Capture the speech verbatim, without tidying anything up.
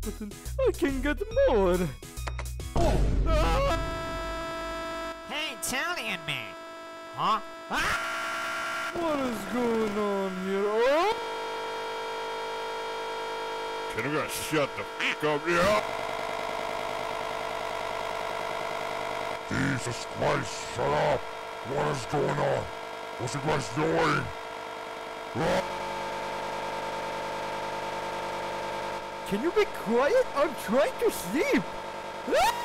but then I can get more. Oh. Ah. Hey, Italian man. Huh? Ah! What is going on here? Oh. Can you guys shut the f*** up here? Jesus Christ, shut up! What is going on? What's you guys doing? Ah! Can you be quiet? I'm trying to sleep. Ah.